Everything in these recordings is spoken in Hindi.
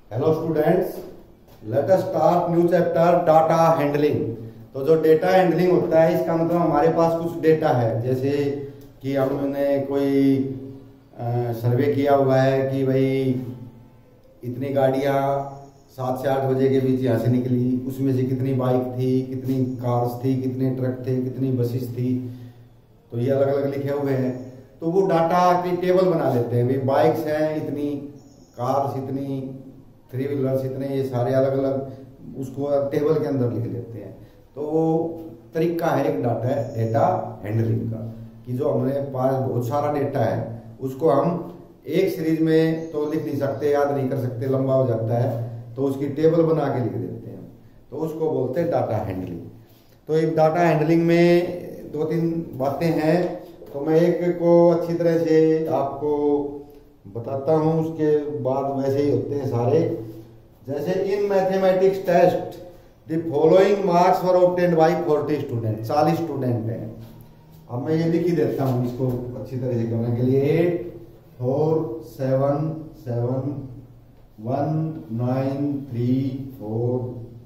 Hello students, let us start new chapter data handling. तो जो डेटा हैंडलिंग होता है इसका मतलब हमारे पास कुछ डेटा है, जैसे कि हमने कोई सर्वे किया हुआ है कि भाई इतनी गाड़ियाँ 7 से 8 बजे के बीच यहाँ से निकली, उसमें से कितनी बाइक थी, कितनी कार्स थी, कितने ट्रक थे, कितनी बसेस थी, तो ये अलग अलग लिखे हुए हैं। तो वो डाटा की टेबल बना लेते हैं, भाई बाइक्स हैं इतनी, कार्स इतनी, 3 व्हीलर्स इतने, ये सारे अलग अलग उसको टेबल के अंदर लिख लेते हैं। तो वो तरीका है एक डेटा हैंडलिंग का, कि जो हमारे पास बहुत सारा डेटा है उसको हम एक सीरीज में तो लिख नहीं सकते, याद नहीं कर सकते, लंबा हो जाता है, तो उसकी टेबल बना के लिख देते हैं, तो उसको बोलते हैं डाटा हैंडलिंग। तो एक डाटा हैंडलिंग में 2-3 बातें हैं, तो मैं एक को अच्छी तरह से आपको बताता हूँ, उसके बाद वैसे ही होते हैं सारे। जैसे in mathematics test the following marks were obtained by 40 student, 40 student हैं। अब मैं ये लिख ही देता हूँ इसको अच्छी तरह से करने के लिए। 8 4 7 7 1 9 3 4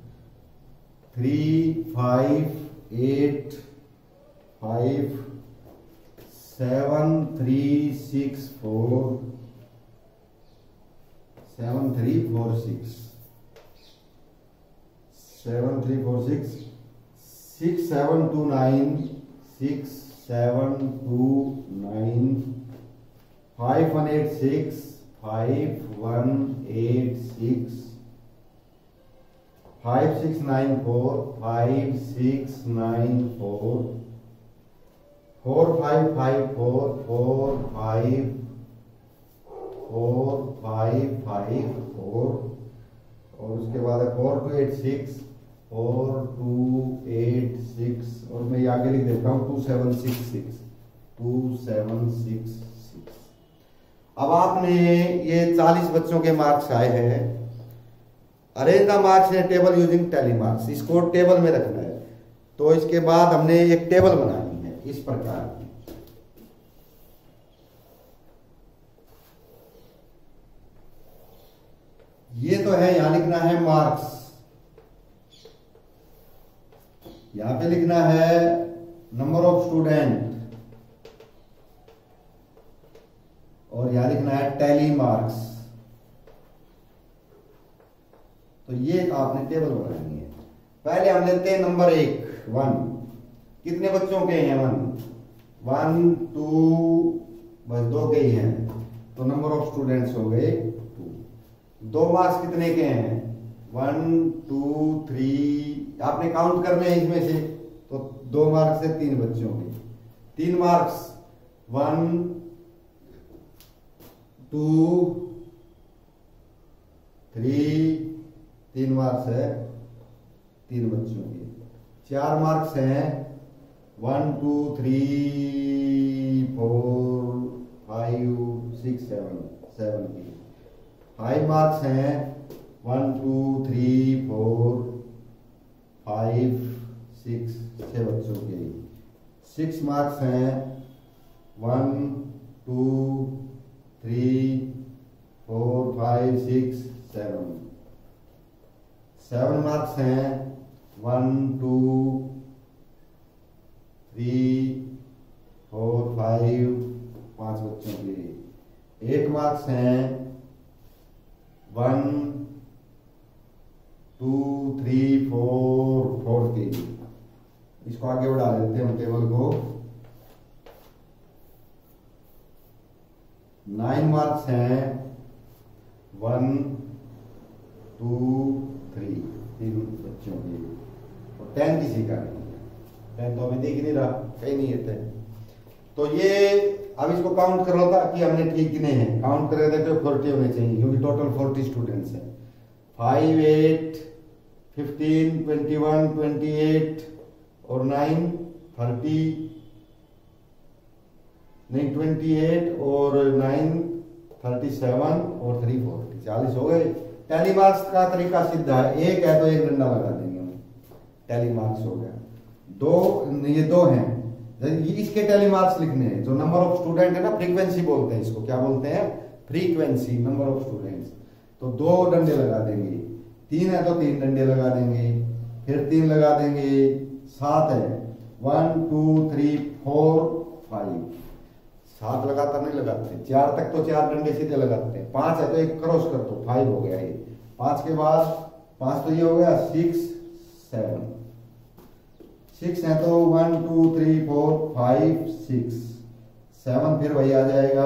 3 5 8 5 7 3 6 4 7 3 4 6 7 3 4 6 6 7 2 9 6 7 2 9 5 1 8 6 5 1 8 6 5 6 9 4 5 6 9 4 4 5 5 4 4 5 4 5 5 4, और उसके बाद 4 2 8 6 4 2 8 6, और मैं आगे लिख देता हूँ 2 7 6 6 2 7 6 6। अब आपने ये 40 बच्चों के मार्क्स आए हैं। Arrange the marks in table using tally marks, इसको टेबल में रखना है। तो इसके बाद हमने एक टेबल बनानी है इस प्रकार की। ये तो है, यहां लिखना है मार्क्स, यहां पे लिखना है नंबर ऑफ स्टूडेंट, और यहां लिखना है टैली मार्क्स। तो ये आपने टेबल बनानी है। पहले हम लेते हैं नंबर 1 कितने बच्चों के हैं? 1 2, बस 2 के ही हैं, तो नंबर ऑफ स्टूडेंट्स हो गए 2। 2 मार्क्स कितने के हैं? 1 2 3, आपने काउंट करने हैं इसमें से, तो 2 मार्क्स से 3 बच्चों के। 3 मार्क्स 1 2 3, 3 मार्क्स है 3 बच्चों के। 4 मार्क्स हैं 1 2 3 4 5 6 7 की। 5 मार्क्स हैं 1 2 3 4 5 6 6 बच्चों के। 6 मार्क्स हैं 1 2 3 4 5 6 7। 7 मार्क्स हैं 1 2 3 4 5 5 बच्चों के। 8 मार्क्स हैं 1 2 3 4 के। इसको आगे बढ़ा लेते हैं टेबल को। 9 मार्क्स हैं 1 2 3, 3 बच्चों के, और 10 किसी का नहीं है। 10 तो अभी देख नहीं रहा, कहीं नहीं है 10। तो ये अब इसको काउंट कर लो था कि हमने ठीक कितने हैं, काउंट करेंगे तो 40 होने चाहिए, क्योंकि टोटल 40 स्टूडेंट्स हैं। 5 8 15 21 28 और 9 30, नहीं 28 और 9 37 और 3 40, 40 हो गए। टैली मार्क्स का तरीका सीधा है, एक है तो एक डंडा लगा देंगे हम, टैली मार्क्स हो गया। 2, ये 2 हैं, इसके टैली मार्क्स लिखने हैं। जो नंबर ऑफ स्टूडेंट है ना, फ्रीक्वेंसी बोलते हैं इसको, क्या बोलते हैं? Frequency, number of students. तो 2 डंडे लगा देंगे, 3 है तो 3 डंडे लगा देंगे, फिर 3 लगा देंगे, 7 है, 1 2 3 4 5, 7 लगातार नहीं लगाते, 4 तक तो 4 डंडे सीधे लगाते हैं, 5 है तो एक क्रॉस कर दो, 5 हो गया ये, 5 के बाद 5 तो ये हो गया 6 7, 6 है तो 1 2 3 4 5 6, 7 फिर वही आ जाएगा,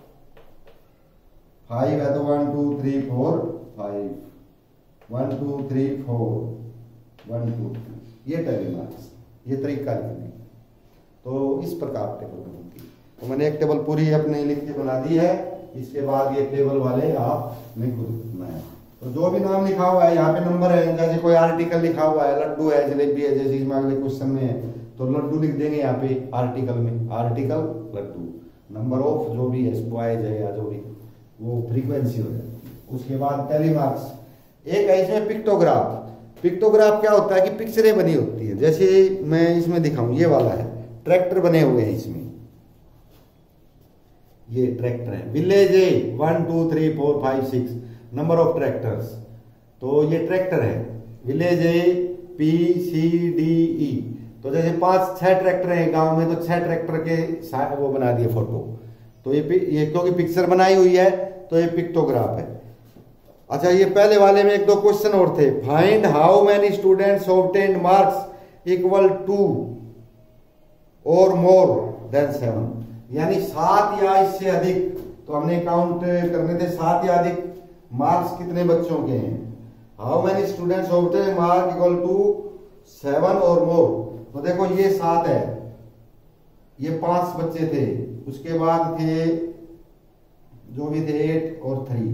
5 है तो 1 2 3 4 5, 1 2 3 4 1 2 3, ये टैली मार्क्स, ये तरीका लिखने का। तो इस प्रकार टेबल बनती है। तो मैंने एक टेबल पूरी अपने लिख के बना दी है, इसके बाद ये टेबल वाले आपने खुद बनाया। तो जो भी नाम लिखा हुआ है यहाँ पे नंबर है, जैसे कोई आर्टिकल लिखा हुआ है, लड्डू है, जलेबी है, जैसे इसमें अगले क्वेश्चन में है तो लड्डू लिख देंगे यहाँ पे आर्टिकल में, आर्टिकल लड्डू, नंबर ऑफ जो भी है बॉयज है या जो भी वो फ्रीक्वेंसी हो जाती है। उसके बाद टैली मार्क्स, एक है इसमें पिक्टोग्राफ। पिक्टोग्राफ क्या होता है कि पिक्चरें बनी होती है, जैसे मैं इसमें दिखाऊं, ये वाला है, ट्रैक्टर बने हुए हैं इसमें, ये ट्रैक्टर है, village A 1 2 3 4 5 6 number of tractors, तो ये ट्रैक्टर है, village A B C D E, तो जैसे 5-6 ट्रैक्टर हैं गांव में तो 6 ट्रैक्टर के वो बना दिए फोटो, तो ये क्योंकि पिक्चर बनाई हुई है तो ये पिक्टोग्राफ है। अच्छा, ये पहले वाले में 1-2 क्वेश्चन और थे, find how many students obtained marks equal to और मोर देन 7, यानी 7 या इससे अधिक, तो हमने काउंट करने थे 7 या अधिक मार्क्स कितने बच्चों के हैं, how many students obtained mark equal to 7 और मोर, तो देखो ये 7 है, ये 5 बच्चे थे, उसके बाद थे जो भी थे 8 और 3,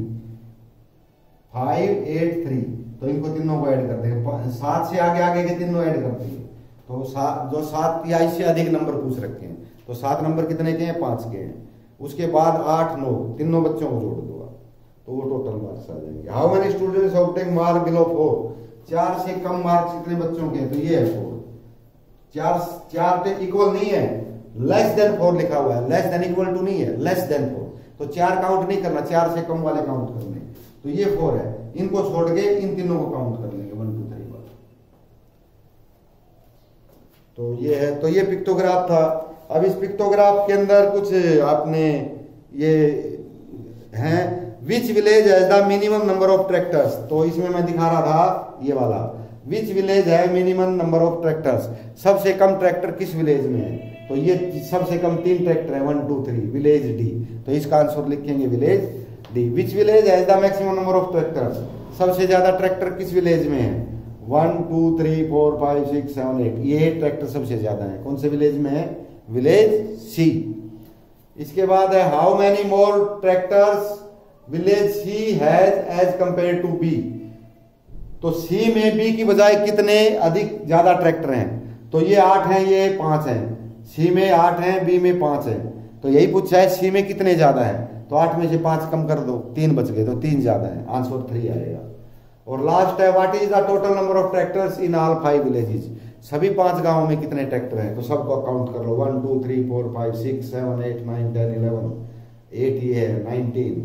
5 8 3, तो इनको तीनों को ऐड कर देंगे, 7 से आगे आगे के तीनों ऐड कर देंगे, तो जो 7 या इससे अधिक नंबर पूछ रखे हैं, तो 7 नंबर कितने के हैं, 5 के हैं, उसके बाद 8 9 तीनों बच्चों को जोड़ दो तो वो टोटल मार्क्स आ जाएंगे। How many students obtain mark below 4, 4 से कम मार्क्स कितने बच्चों के हैं, तो ये है 4, 4 पे इक्वल नहीं है, लेस देन 4 लिखा हुआ है, लेस देन इक्वल टू नहीं है, लेस देन 4, तो 4 काउंट नहीं करना, 4 से कम वाले काउंट करने, तो ये 4 है, इनको छोड़ के इन तीनों को काउंट कर लेंगे 1 2 3 वाला, तो ये है, तो ये पिक्टोग्राफ था। अब इस पिक्टोग्राफ के अंदर कुछ आपने ये हैं, which village has the minimum number of tractors, तो इसमें मैं दिखा रहा था ये वाला, विच विलेज है मिनिमम नंबर ऑफ ट्रैक्टर्स, सबसे कम ट्रैक्टर किस विलेज में है, तो ये सबसे कम 3 ट्रैक्टर है 1 2 3, विलेज डी, तो इसका आंसर लिखेंगे village D. Which village has the maximum number of tractors, सबसे ज्यादा ट्रैक्टर किस विलेज में है, 1 2 3 4 5 6 7 8, ये ट्रैक्टर सबसे ज्यादा है, कौन से विलेज में है, विलेज सी। इसके बाद है how many more tractors village C has as compared to B, तो सी में बी की बजाय कितने अधिक ज्यादा ट्रैक्टर हैं, तो ये 8 हैं, ये 5 हैं, सी में 8 हैं, बी में 5 हैं, तो यही पूछा है सी में कितने ज्यादा हैं, तो 8 में से 5 कम कर दो, 3 बच गए, तो 3 ज्यादा है, आंसर 3 आएगा। और लास्ट है what is the total number of tractors in all 5 villages, सभी 5 गांवों में कितने ट्रैक्टर हैं, तो सबको काउंट कर लो, 1 2 3 4 5 6 7 8 9 10 11, 8 ये है, 19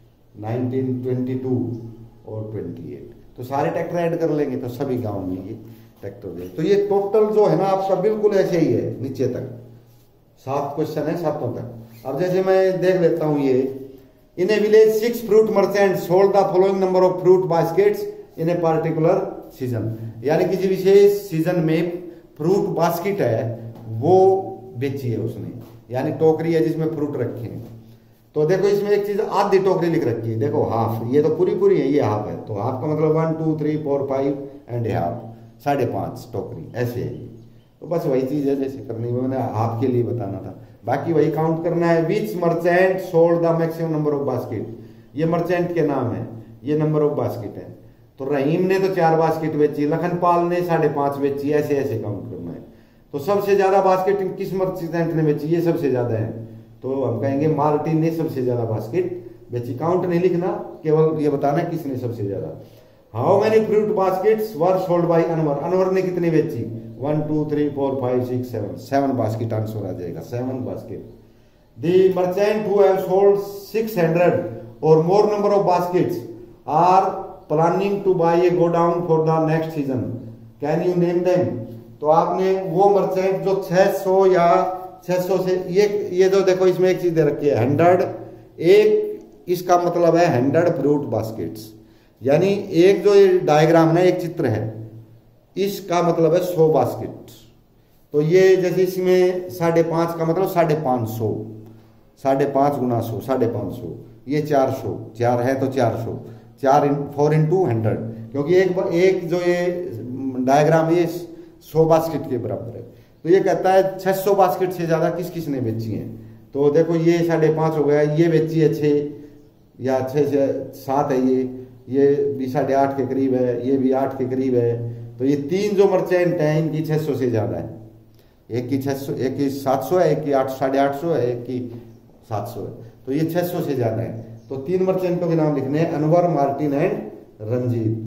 22 और 28, तो सारे ट्रैक्टर ऐड कर लेंगे तो सभी गांव में ये ट्रैक्टर दे, तो ये टोटल जो है ना आपका बिल्कुल ऐसे ही है, नीचे तक 7 क्वेश्चन है 7 तक। अब जैसे मैं देख लेता हूं, ये in a village 6 fruit merchant sold the following number of fruit baskets in a particular season, यानी किसी विशेष सीजन में फ्रूट बास्केट है वो बेची है उसने, यानी टोकरी है जिसमें फ्रूट रखे हैं, तो देखो इसमें एक चीज आधी टोकरी लिख रखी है, देखो हाफ, ये तो पूरी है, ये हाफ है, तो हाफ का मतलब 1 2 3 4 5 एंड हाफ, 5.5 टोकरी ऐसे है, तो बस वही चीज है जैसे करनी है, मैंने हाफ के लिए बताना था, बाकी वही काउंट करना है। Which merchant sold the maximum number of basket, ये मर्चेंट के नाम है, ये नंबर ऑफ बास्केट है, तो रहीम ने तो 4 बास्केट बेची, लखनपाल ने 5.5 बेची, ऐसे ऐसे काउंट करना है, तो सबसे ज्यादा बास्केट किस मर्चेंट ने बेची, ये सबसे ज्यादा है, तो हम कहेंगे मार्टिन ने सबसे ज्यादा बास्केट बेची, काउंट नहीं लिखना, केवल ये बताना किसने सबसे ज्यादा। How many fruit baskets were sold by Anwar, Anwar ने कितनी बेची, 1 2 3 4 5 6 7, 7 बास्केट आंसर आ जाएगा, 7 basket. The merchant who have sold 600 और more number of baskets are planning to buy a godown for the next season, can you name them. तो आपने वो मर्चेंट जो 600 या 600 से ये जो देखो इसमें एक चीज दे रखी है 100, एक इसका मतलब है 100 फ्रूट बास्केट्स, यानी एक जो ये डायग्राम है एक चित्र है, इसका मतलब है 100 बास्केट। तो ये जैसे इसमें 5.5 का मतलब 550, 5.5 गुना 100 550, ये 400, 4 है तो 400, 4 इंटू 100, क्योंकि एक जो ये डायग्राम ये 100 बास्केट के बराबर है। तो ये कहता है 600 बास्केट से ज्यादा किस किस ने बेची है। तो देखो ये 5.5 हो गया, ये बेची है 6 या 6 से 7 है, ये भी 8.5 के करीब है, ये भी 8 के करीब है। तो ये 3 जो मर्चेंट हैं इनकी 600 से ज्यादा है, एक की 600, एक की 700 है, एक की 850 है, एक की 700 है। तो ये 600 से ज्यादा है। तो 3 मर्चेंटों के नाम लिखने हैं, अनवर, मार्टिन एंड रंजीत,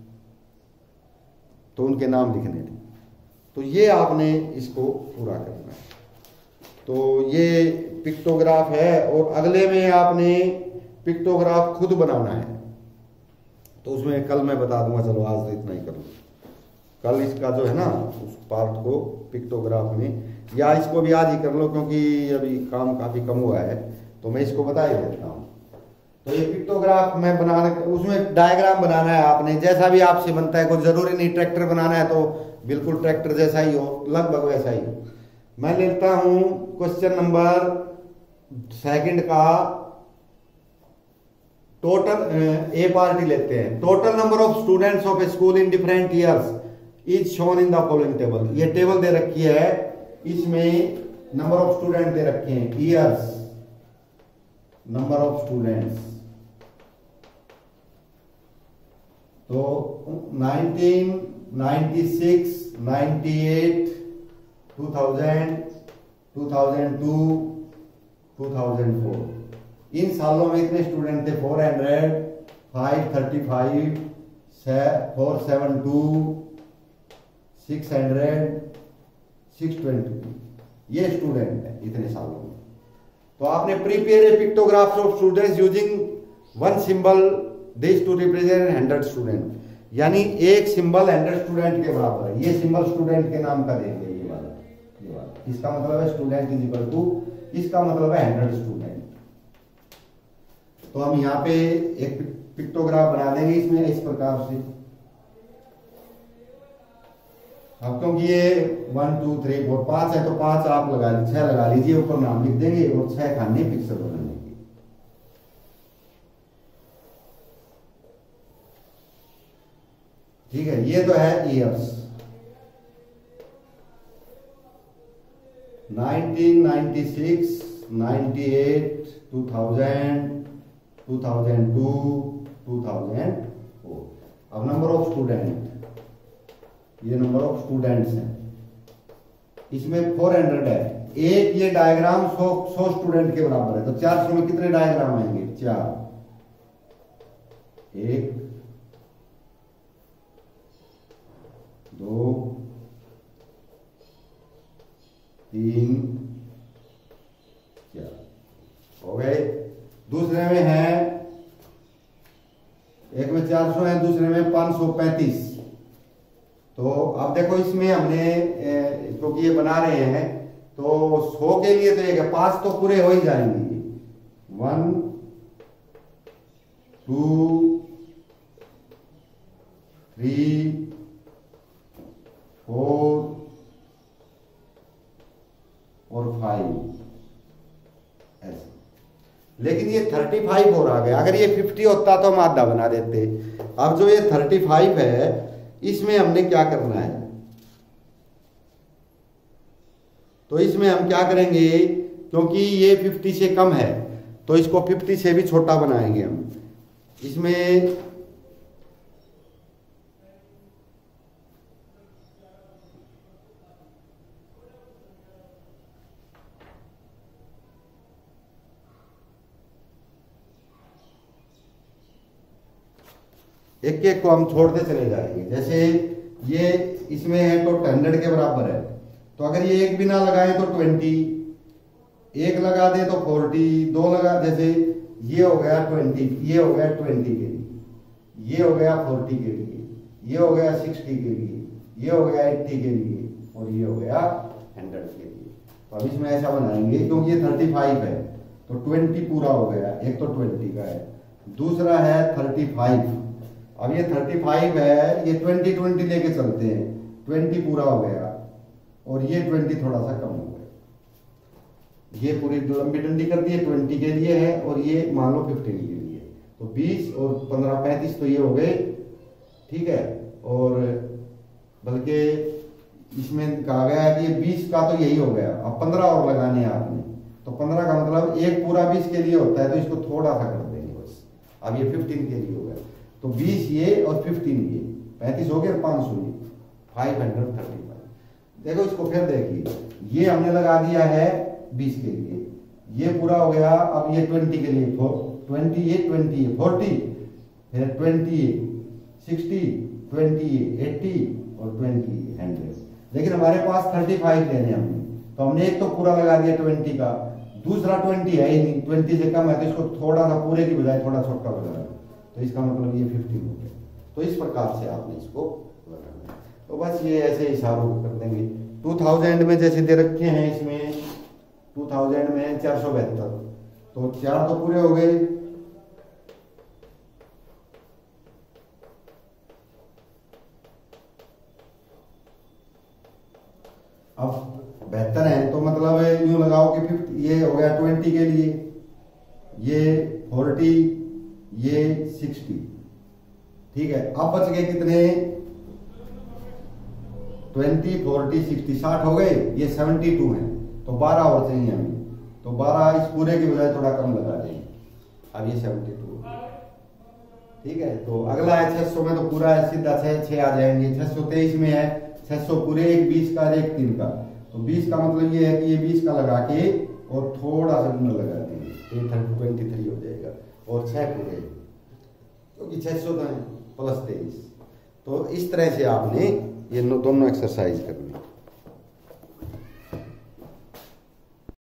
तो उनके नाम लिखने थे। तो ये आपने इसको पूरा करना है। तो ये पिक्टोग्राफ है, और अगले में आपने पिक्टोग्राफ खुद बनाना है। तो उसमें कल मैं बता दूंगा, चलो आज तो इतना ही करूँ। कल इसका जो है ना उस पार्ट को पिक्टोग्राफ में, या इसको भी आज ही कर लो क्योंकि अभी काम काफी कम हुआ है, तो मैं इसको बता ही देता हूँ। तो ये पिक्टोग्राफ में बनाना, उसमें डायग्राम बनाना है आपने, जैसा भी आपसे बनता है, कोई जरूरी नहीं ट्रैक्टर बनाना है तो बिल्कुल ट्रैक्टर जैसा ही हो, लगभग वैसा ही हो। मैं लेता हूं क्वेश्चन नंबर 2 का टोटल, ए पार्टी लेते हैं। Total number of students of a school in different years is shown in the following table. ये टेबल दे रखी है, इसमें नंबर ऑफ स्टूडेंट दे रखे हैं, ईयर्स, नंबर ऑफ स्टूडेंट्स। तो 1996, 98, 2000, 2002, 2004, इन सालों में इतने स्टूडेंट थे 400, 535, 472, 600, 622, ये स्टूडेंट है इतने सालों में। तो आपने prepare a pictographs of students using one symbol this to represent 100 student, यानी एक सिंबल 100 स्टूडेंट के बराबर है। ये सिंबल स्टूडेंट के नाम का देंगे, ये वाला इसका मतलब है स्टूडेंट इज इक्वल टू, इसका मतलब है 100 स्टूडेंट। तो हम यहाँ पे एक पिक्टोग्राफ बना देंगे इसमें इस प्रकार से। अब क्योंकि ये 1 2 3 4 5 है तो 5 आप लगा 6 लगा लीजिए, ऊपर नाम लिख देंगे और 6 खाने पिक्सल बनाने की। ठीक है, ये तो है ईयर्स। 1996, 98, 2000, 2002, 2004। अब नंबर ऑफ स्टूडेंट, ये नंबर ऑफ स्टूडेंट्स हैं, इसमें 400 है। एक ये डायग्राम 100 स्टूडेंट के बराबर है, तो 400 में कितने डायग्राम आएंगे? 4, 1 2 3 4 हो गए। दूसरे में है, एक में 400 है, दूसरे में 535। तो अब देखो इसमें हमने क्योंकि ये बना रहे हैं तो 100 के लिए तो एक 5 तो पूरे हो ही जाएंगे। 1 2 3 4 और 5 ऐसे। लेकिन ये 35 हो रहा गया, अगर ये 50 होता तो हम आधा बना देते। अब जो ये 35 है इसमें हमने क्या करना है, तो इसमें हम क्या करेंगे, क्योंकि ये 50 से कम है तो इसको 50 से भी छोटा बनाएंगे हम। इसमें एक एक को हम छोड़ते चले जाएंगे। जैसे ये इसमें है तो 100 के बराबर है, तो अगर ये एक भी ना लगाए तो 20, एक लगा दे तो 40, 2 लगा, जैसे ये हो गया 20, ये हो गया 20 के लिए, ये हो गया 40 के लिए, ये हो गया 60 के लिए, ये हो गया 80 के लिए, और ये हो गया 100 के लिए। तो अब इसमें ऐसा बनाएंगे, क्योंकि ये 35 है तो 20 पूरा हो गया, एक तो 20 का है, दूसरा है 35। अब ये 35 है, ये 20 लेके चलते हैं, 20 पूरा हो गया और ये 20 थोड़ा सा कम हो गया। ये पूरी लंबी डंडी कर दी है, 20 के लिए है, और ये मान लो 15 के लिए। तो 20 और 15 35 तो ये हो गए, ठीक है। और बल्कि इसमें कहा गया है कि 20 का तो यही हो गया, अब 15 और लगाने हैं आपने, तो 15 का मतलब एक पूरा 20 के लिए होता है, तो इसको थोड़ा सा कर देंगे बस। अब ये 15 के लिए हो गया, तो 20 ये और 15 ये, 35 हो गया, 500 ये, 535। देखो इसको फिर देखिए, ये हमने लगा दिया है 20 के लिए, ये पूरा हो गया। अब ये 20 के लिए 20 ये 20 ये 40, फिर 20 ये 60, 20 ये 80 और 20 ये 100। लेकिन हमारे पास 35 लेने हमने, तो हमने एक तो पूरा लगा दिया 20 का, दूसरा 20 है ही नहीं, 20 से कम है, तो इसको थोड़ा सा पूरे की बजाय थोड़ा छोटा बजा, तो इसका मतलब ये 15 हो गया। तो इस प्रकार से आपने इसको लगाना है। तो बस ये ऐसे इशारों कर देंगे। 2000 में जैसे दे रखे हैं, इसमें 2000 में 472, तो 4 तो पूरे हो गए। अब 72 है, तो मतलब यूं लगाओ कि 50, ये हो गया 20 के लिए, ये 40, ये 60, ठीक है। अब बच गए कितने, 20, 40, 60, 60 हो गए, ये 72 है, तो 12 और चाहिए हमें, तो 12 इस पूरे की बजाय थोड़ा कम लगा देंगे। अब ये 72, ठीक है। तो अगला है 600 में, तो पूरा है सीधा 6 आ जाएंगे। 623 में है 600 पूरे, एक 20 का एक 3 का, तो 20 का मतलब ये है कि ये 20 का लगा के और थोड़ा सा गुना लगा देंगे, 23 हो जाएगा, और 6 पूरे, क्योंकि 600 तो है प्लस 23। तो इस तरह से आपने ये दोनों एक्सरसाइज करनी।